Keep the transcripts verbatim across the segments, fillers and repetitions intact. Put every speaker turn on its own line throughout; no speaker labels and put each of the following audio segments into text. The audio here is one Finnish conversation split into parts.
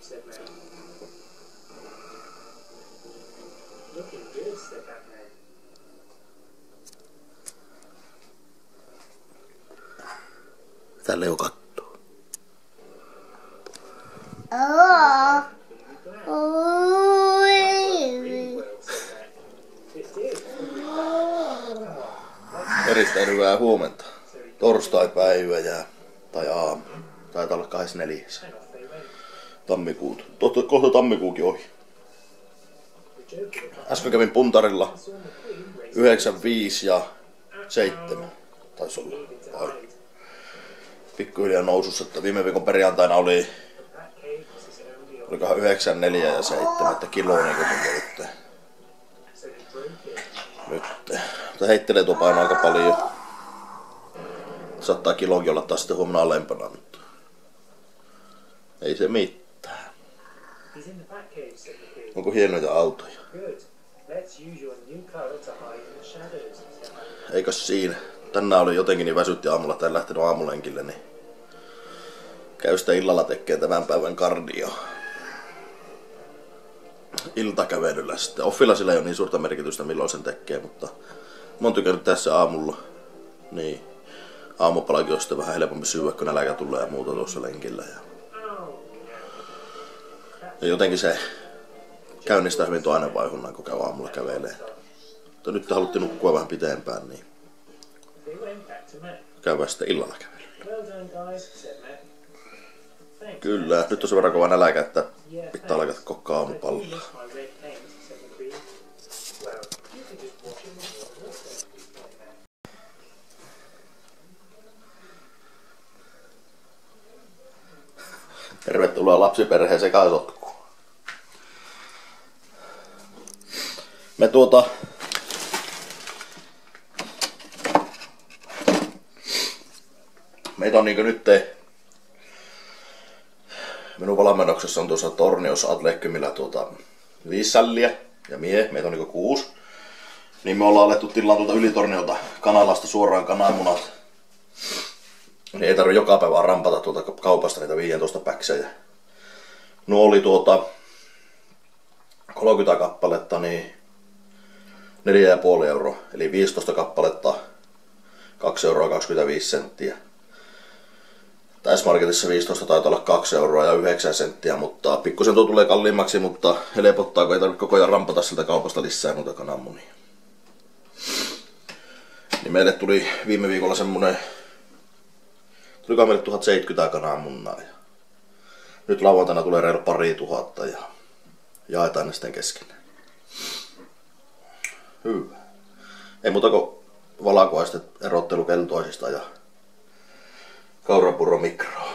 said Mary. Looking good, said Batman.
Mitä Leo kattoo?
Oh.
Erittäin hyvää huomenta. Torstai-päivä ja, tai aamu. Taitaa olla kahdeskymmenesneljäs tammikuuta. Tohto, kohta tammikuukin ohi. Äsken kävin puntarilla yhdeksän, viisi ja seitsemän. Taisi olla. Vai. Pikkuhiljaa nousussa, että viime viikon perjantaina oli olikohan yhdeksän, neljä ja seitsemän, että kiloa niin kuin nyt. Nyt. Mutta heittelee tuo paino aika paljon. Saattaa kiloakin olla taas sitten huomenna alempana, mutta ei se mitään. Onko hienoja autoja? Eikös siinä? Tänään oli jotenkin niin väsytti aamulla, että en lähtenyt aamulenkille, niin käy sitä illalla tekee tämän päivän kardio. Iltakävelyllä sitten. Offilla sillä ei ole niin suurta merkitystä milloin sen tekee, mutta mä oon tykännyt tässä aamulla. Niin. Aamupalakin on sitten vähän helpompi syödä, kun nälkä tulee ja muuta tuossa lenkillä. Ja, ja jotenkin se käynnistää hyvin tuon aineenvaihdunnan, kun käy aamulla kävelee. Mutta nyt haluttiin nukkua vähän pitempään, niin käydään sitten illalla kävelyllä. Kyllä, nyt on se verran kova nälkä, että pitää alkaa kokkaa aamupallaa. Tervetuloa lapsiperheen sekaisotkuun. Me tuota... Meitä on niinkö nyt te... Minun valmennuksessa on tuossa Torniossa Atleekkymillä tuota viisi sälliä ja mie, meitä on niinkö kuusi. Niin me ollaan alettu tilaan tuolta Ylitorniolta kanalasta suoraan kananmunat. Niin ei tarvitse joka päivä rampata tuolta kaupasta niitä viisitoista päksejä. Nuo oli tuota kolmekymmentä kappaletta, niin neljä pilkku viisi euroa. Eli viisitoista kappaletta, kaksi euroa kaksikymmentäviisi senttiä. S-Marketissa viisitoista taitaa olla kaksi euroa ja yhdeksän senttiä, mutta pikkusen tuo tulee kalliimmaksi, mutta helpottaa, kun ei tarvitse koko ajan rampata siltä kaupasta lisää noita kananmunia. Niin meille tuli viime viikolla semmonen, tulikohan meille tuhat seitsemänkymmentä kananmunaa. Ja nyt lauantaina tulee reilu pari tuhatta ja jaetaan ne sitten kesken. Hyvä. Ei muuta kuin valakoaistet erottelukeltoisista ja kaurapurro mikroa.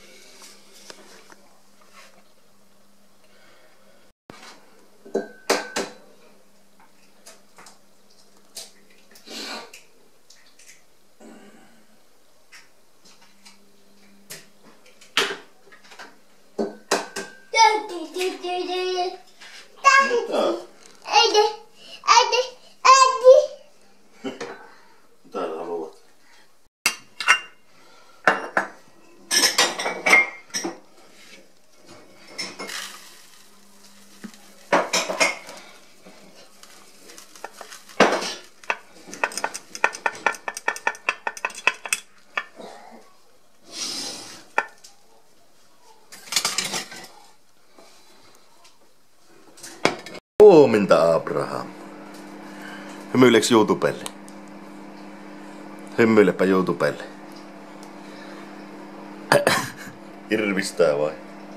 Huomenta, Abraham. Hymyileks YouTubelle? Hymyilepä YouTubelle. Hirvistää vai?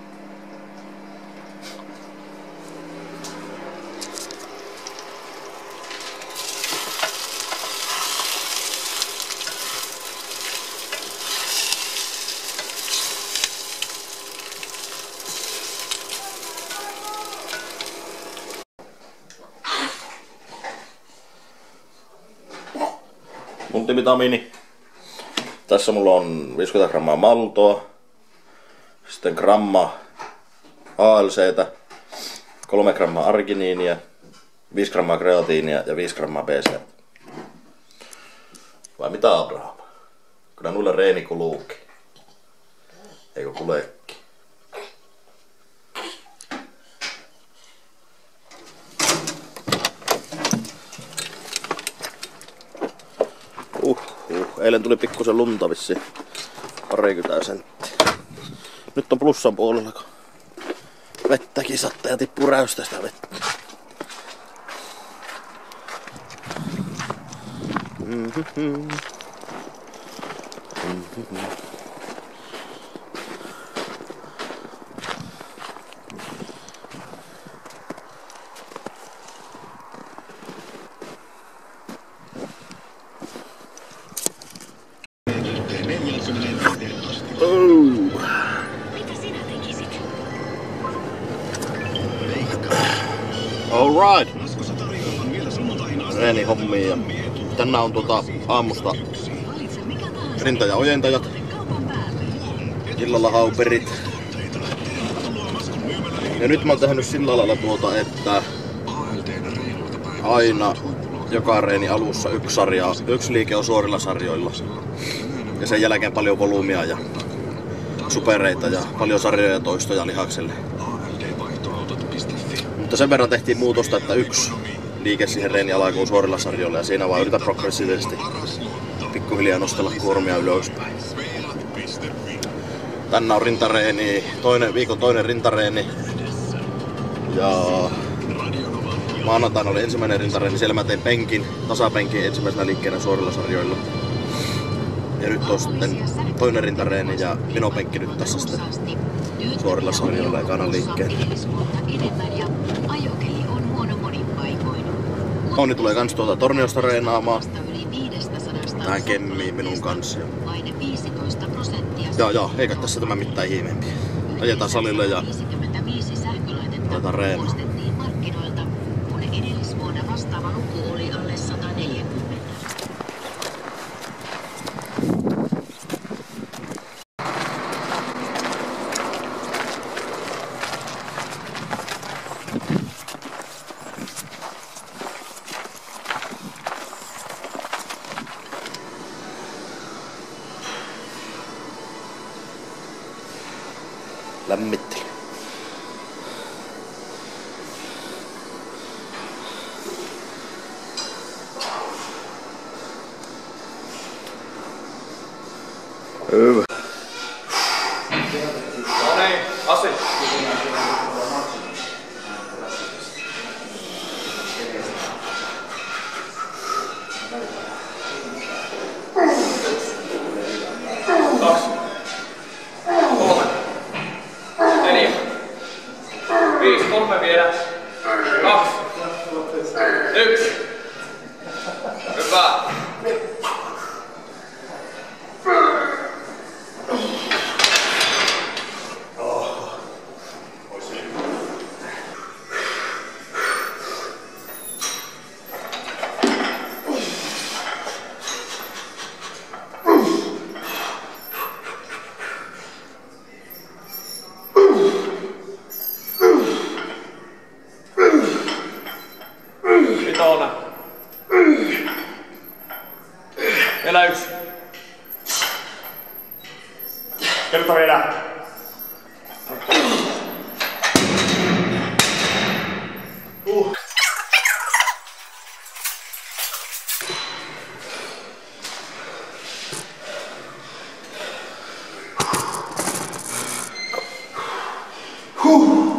Multivitamiini. Tässä mulla on viisikymmentä grammaa maltoa, sitten gramma A L C:tä, kolme grammaa arginiinia, viisi grammaa kreatiinia ja viisi grammaa B C. Vai mitä, Abraham? Kyllä nuilla reeni kuluukin. Eikö kuleekki? eilen tuli pikkusen lunta vissiin. Parikymmentä senttiä. Nyt on plussan puolella, kun vettäkin sattaa ja tippuu räystästä vettä. Mm-hmm. Mm-hmm. Oh.
Mitä sinä tekisit?
Alright. Reeni hommia ja tänään on tuota aamusta rinta- ja ojentajat. Illalla hauperit. Ja nyt mä oon tehnyt sillä lailla tuota, että aina joka reeni alussa yksi sarja, yksi liike on suorilla sarjoilla. Ja sen jälkeen paljon volyymia ja supereita ja paljon sarjoja ja toistoja lihakselle. Mutta sen verran tehtiin muutosta, että yksi liike siihen reeni alkuun suorilla sarjoilla ja siinä vaan yritä progressiivisesti pikkuhiljaa nostella kuormia ylöspäin. Tänään on rintareeni, toinen, viikon toinen rintareeni ja maanantaina oli ensimmäinen rintareeni, siellä mä tein penkin, tasapenkin ensimmäisenä liikkeenä suorilla sarjoilla. Ja nyt on sitten toinen rintareeni ja pinopenkki nyt tässä sitten suorilla sarjoilla ja kanan liikkeen. Onni tulee kans tuolta Torniosta reenaamaan. Tähän kemmiin minun kanssa. Joo joo, eikä tässä tämä mitään ihmeempiä. Ajetaan salille ja aletaan reenaa. Lämmittely. Hyvä.
No niin, Asi. Kaksi. Kolme. Neljä. Viisi. Kolme vielä. Kaksi. Yksi. Hyvä. Vitonen. Vielä yksi. Kerta vielä. Uh. Huh.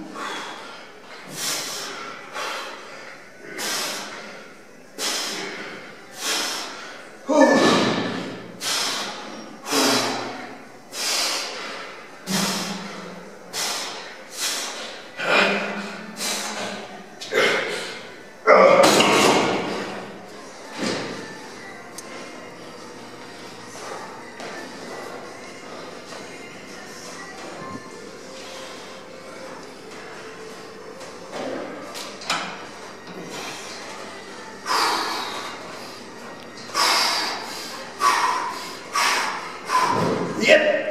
Yep.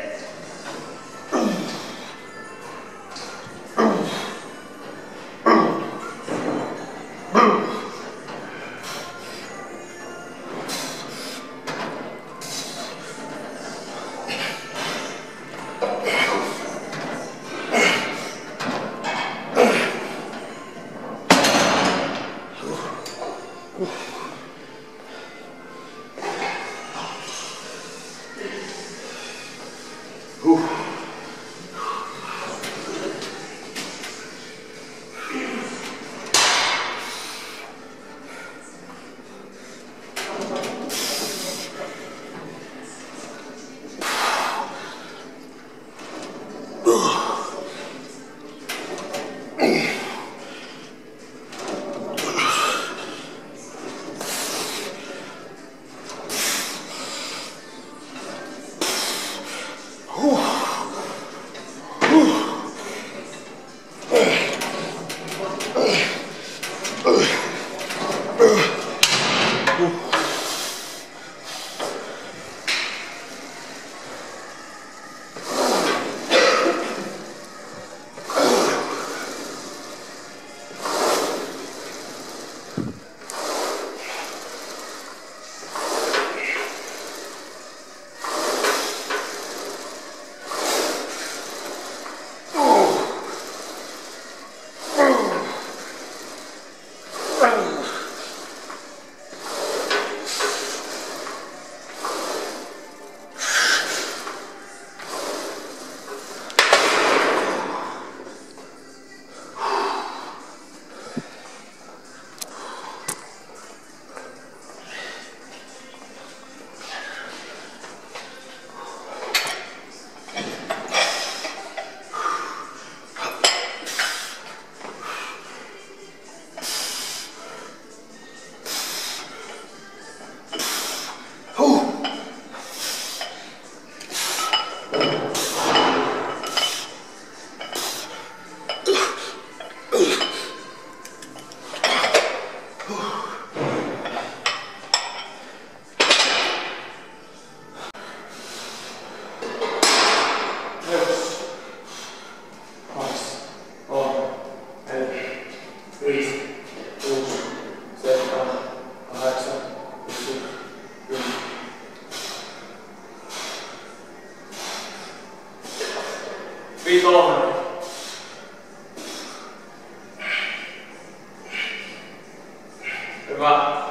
Viitoloinen. Hyvä.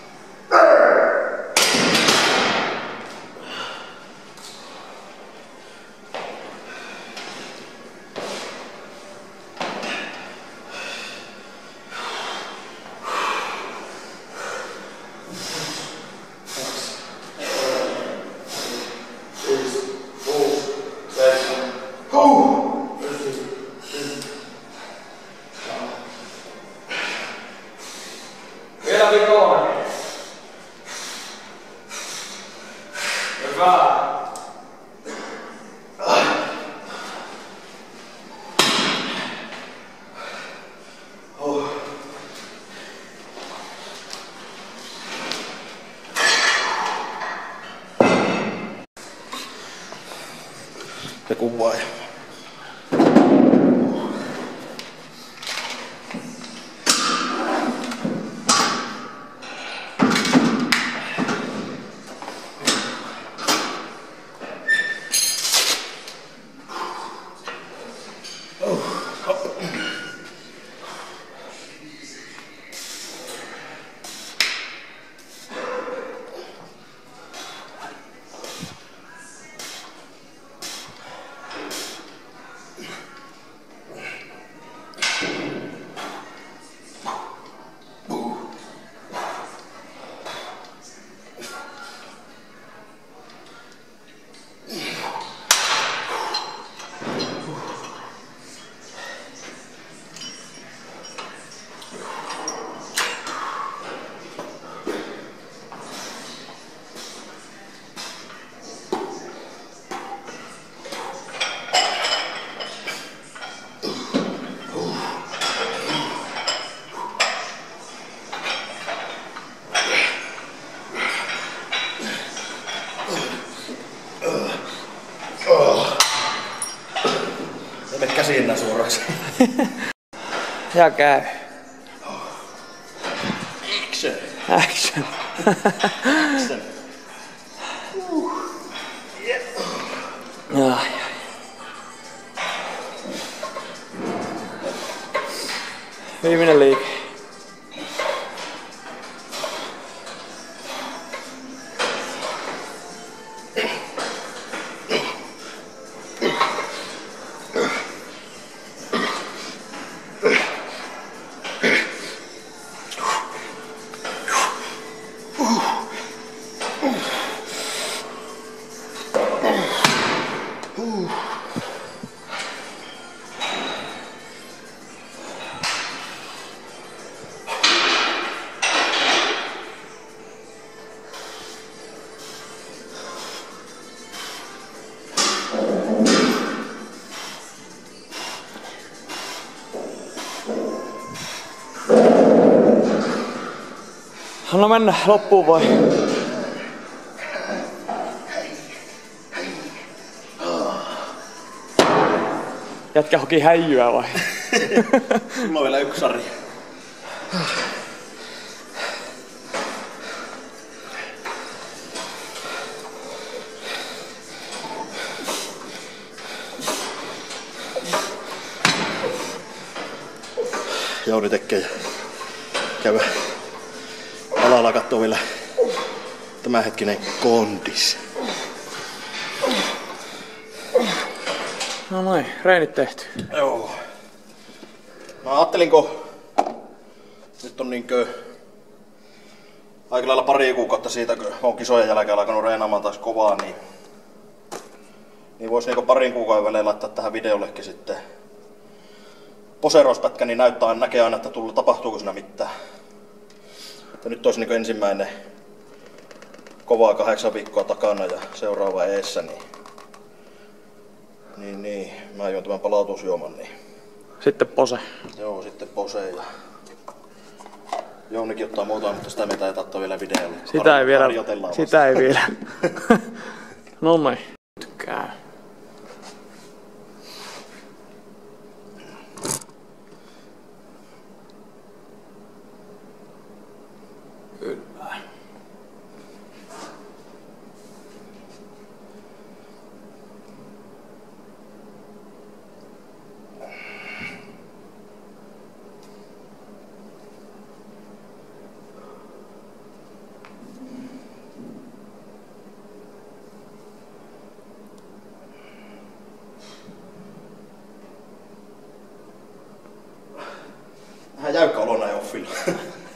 Vielä vitonen. Hyvä.
Ja kuvaaja. Ja me käsiin nää suoraksi.
Ja käy.
Action.
Action.
Action.
Ja, viimeinen liike. Anna mennä loppuun vai? Jätkä hoki häijyä vai?
Mulla on vielä yksi sarja. Jouni tekee ja käy alalla kattoo vielä tämänhetkinen kondis.
No noin, reenit tehty.
Joo. Mä ajattelin, kun nyt on niinkö aika lailla pari kuukautta siitä, kun on kisojen jälkeen alkanut reenaamaan taas kovaa, niin, niin vois niinku parin kuukauden välein laittaa tähän videollekin sitten poseerauspätkä, niin näyttää, näkee aina, että tullut, tapahtuuko siinä mitään. Että nyt olisi niinku ensimmäinen kovaa kahdeksan viikkoa takana ja seuraava eessä, niin, niin, niin mä juon tämän palautusjuoman. Niin.
Sitten pose.
Joo, sitten pose ja Jounikin ottaa muuta, mutta sitä meitä ei tattaa vielä videolle.
Sitä ei vielä. Sitä ei vielä. No noin. Tykkää. Kyllä.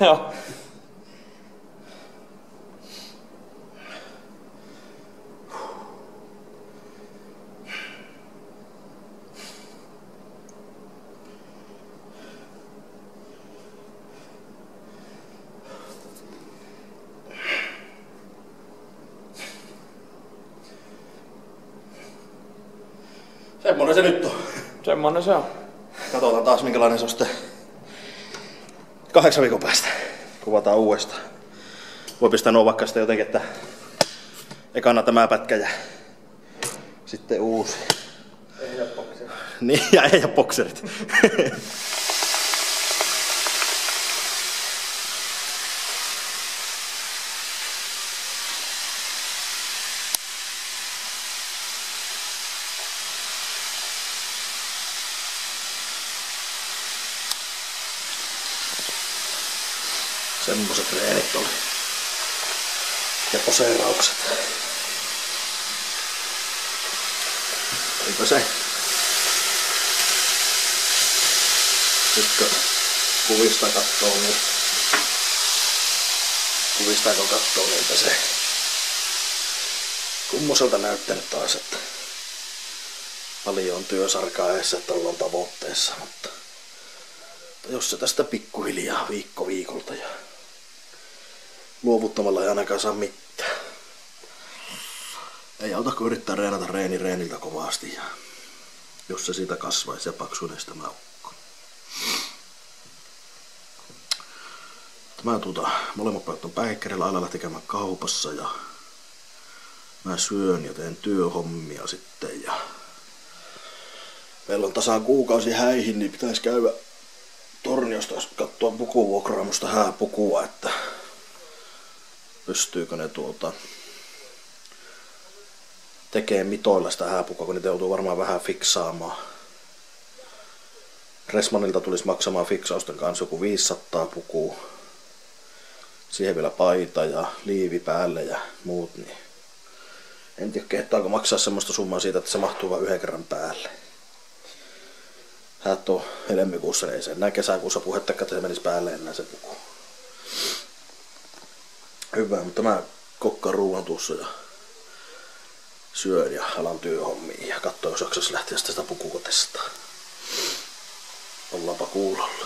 Joo.
Semmonen se nyt on.
Semmonen se on.
Katsotaan taas minkälainen se on sitten kahdeksan viikon päästä. Kuvataan uudestaan. Voi pistää nuo vaikka sitten jotenkin, että ekana tämä pätkä ja sitten uusi.
Ei jää bokserit.
Niin, ja ei jää bokserit. Semmoset reenit oli. Ja poseeraukset. Eipä se. Nyt kun kuvista kattoo, niin kuvista kun kattoo, niin eipä se kummoselta näyttänyt taas, että paljon on työsarkaa edessä, että ollaan tavoitteessa, mutta jos se tästä pikkuhiljaa viikko viikolta ja luovuttamalla ei ainakaan saa mitään. Ei auta kun yrittää reenata reeni reeniltä kovasti ja jos se siitä kasvaisi ja paksuneista tämä ukko. Mä tuota, molemmat päivät on päikkerillä aina lähti käymään kaupassa ja mä syön ja teen työhommia sitten ja meillä on tasan kuukausi häihin, niin pitäisi käydä Torniosta katsoa pukuvuokraamusta hääpukua, että pystyykö ne tuota tekee mitoilla sitä hääpukua, kun niitä joutuu varmaan vähän fiksaamaan. Resmanilta tulisi maksamaan fiksausten kanssa joku viisisataa pukua. Siihen vielä paita ja liivi päälle ja muut. Niin en tiedä, kehtaako maksaa semmoista summaa siitä, että se mahtuu vain yhden kerran päälle. Häät on helmikuussa, niin ei se enää kesäkuussa puhetta, että se menisi päälle enää se puku. Hyvä, mutta mä kokkaan ruuan tuossa ja syön ja alan työhommiin ja katsoo, jos jaksas lähteä sitä pukua testaa. Ollaanpa kuulolla.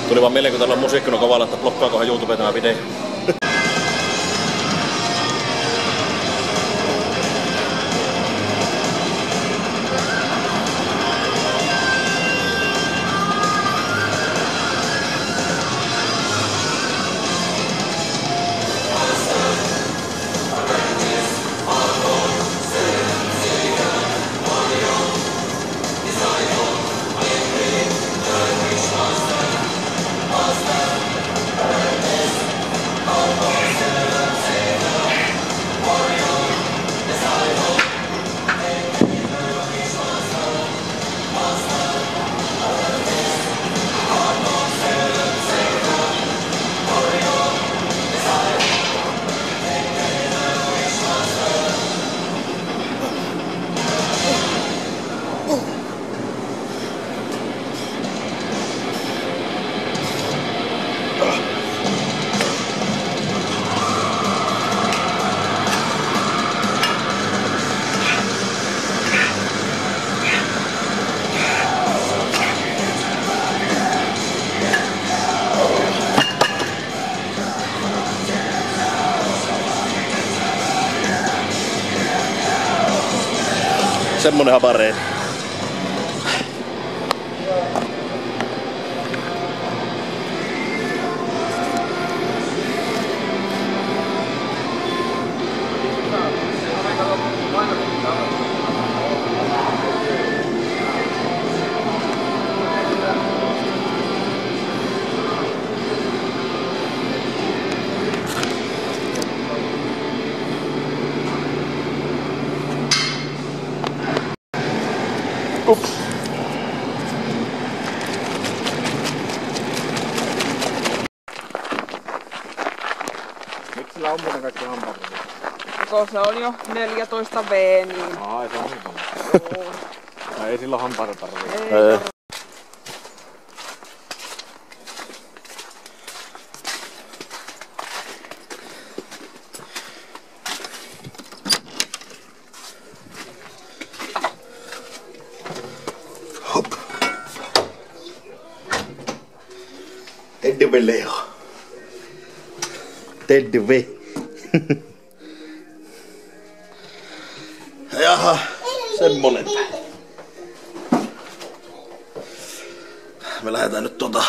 Tuli vaan mieleen, kun täällä on musiikkina kovalla, että blokkaakohan YouTube tämä video. Semmonen haparee. Ups.
Miksi sillä on muuten kaikki hampaat?
Kun se on jo neljätoista V, niin...
Ai, se on hyvä. No ei sillä hampaita tarvitse.
Ei.
Hop. Teddy V Leo. Teddy V. Jaha, semmonen. Me lähdetään nyt tota...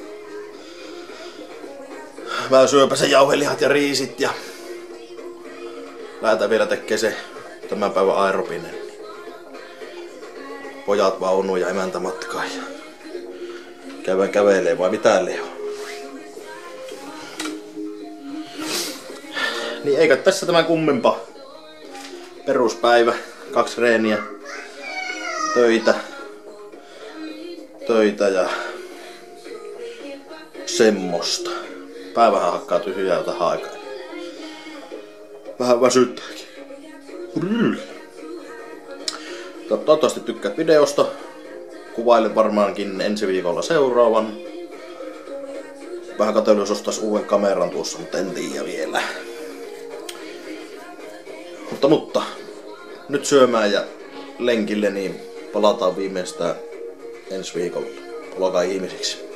Mä syöpäsen jauhelihat ja riisit ja... Lähdetään vielä tekee se tämän päivän aerobinen. Pojat vaunuun ja emäntä matkaan ja... Käydään kävelee vai mitä, Leo? Niin eikä tässä tämän kummempaa. Peruspäivä, kaksi reeniä, töitä, töitä ja semmoista. Päivähän hakkaa tyhjää tähän aikaan. Vähän väsyttääkin. Toivottavasti tykkäät videosta. Kuvailen varmaankin ensi viikolla seuraavan. Vähän katselin, jos ostais uuden kameran tuossa, mutta en tiedä vielä. Mutta, mutta nyt syömään ja lenkille, niin palataan viimeistään ensi viikolla. Olkaa ihmisiksi.